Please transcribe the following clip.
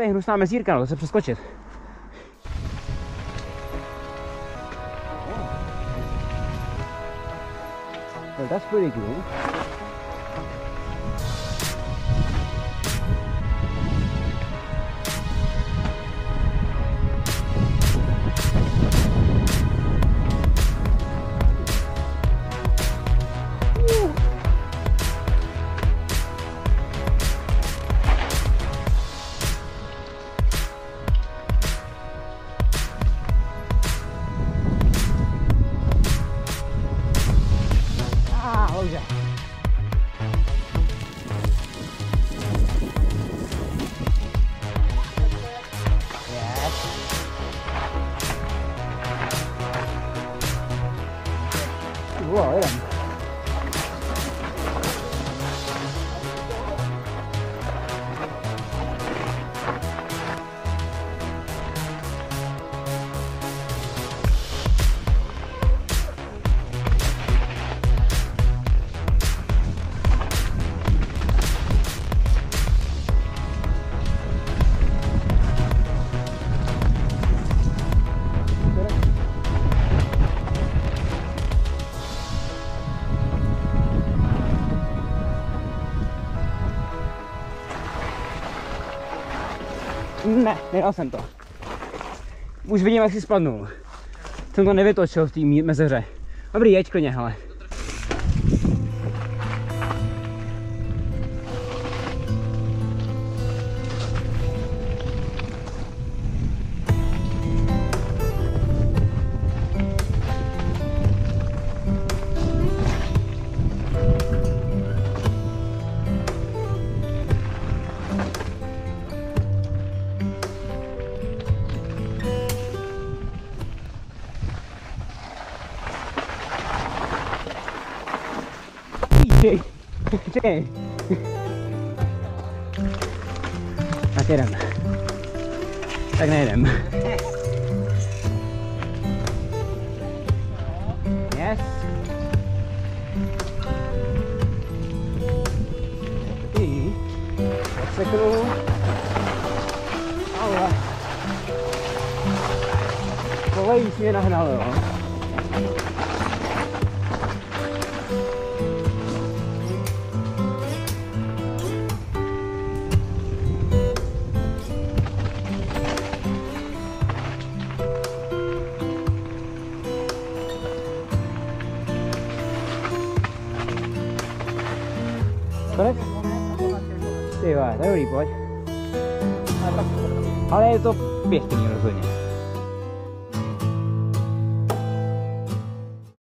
hnusná mezírka, no, to se přeskočit. Well, that's pretty cool. Wow, jedem. Ne, nedal jsem to. Už vidím, jak si spadnul. Jsem to nevytočil v té mezeře. Dobrý, jeď klidně, hele. Čekej. Tak jedem. Tak nejedem. Yes. Taky. Seknu. Ale. Kolejíš mě nahnal, jo. Ty vole, dobrý, pojď. Ale je to pěkný rozhodně.